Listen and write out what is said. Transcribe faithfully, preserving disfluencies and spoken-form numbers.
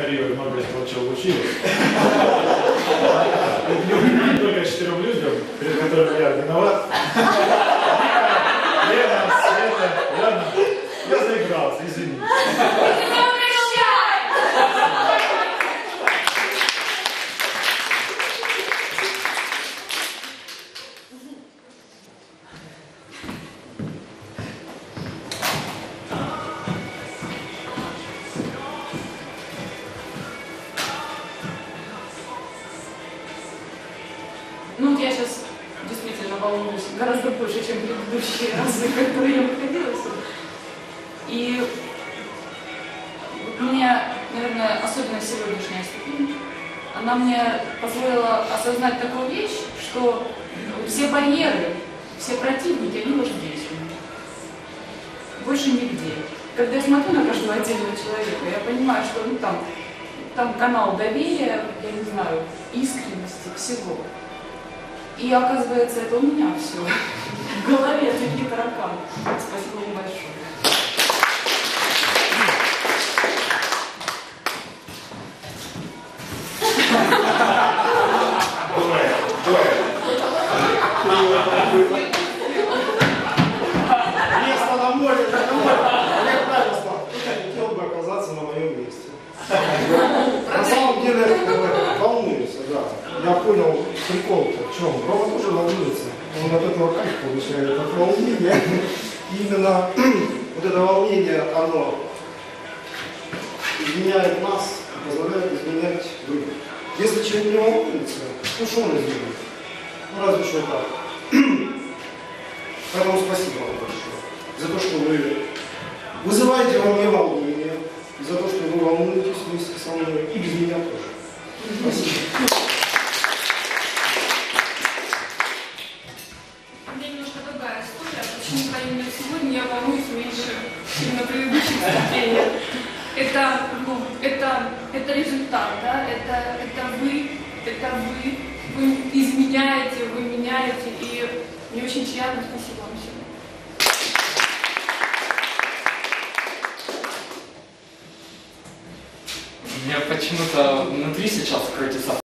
период много от чего учились. Только четырем людям, перед которыми я виноват. Лена, Света, Яна. Я заигрался, извини. Ну, я сейчас действительно волнуюсь гораздо больше, чем предыдущие разы, которые я выходила сюда. И мне, наверное, особенно сегодняшняя ступень, она мне позволила осознать такую вещь, что все барьеры, все противники, они уже здесь. Больше нигде. Когда я смотрю на каждого отдельного человека, я понимаю, что ну, там, там канал доверия, я не знаю, искренности, всего. И оказывается, это у меня все. В голове такие тараканы. Спасибо вам большое. Место на море, это море. Олег правильно сказал, кто хотел бы оказаться на моем месте. На самом деле, волнуюсь, да. Я понял прикол-то в чем. Рома тоже волнуется. Он от этого кайф получает, от волнения. И именно вот это волнение, оно изменяет нас, позволяет изменять других. Если человек не волнуется, ну что он изменит? Ну разве что так. Поэтому спасибо вам большое за то, что вы вызываете во мне волнение, за то, что вы волнуетесь вместе со мной и без меня тоже. Спасибо. У меня немножко другая история. Почему именно сегодня я волнуюсь меньше, чем на предыдущих выступлениях. Это, ну, это, это результат, да? Это, это вы, это вы, вы изменяете, вы меняете, и мне очень приятно, спасибо вам всем. У меня почему-то внутри сейчас крутится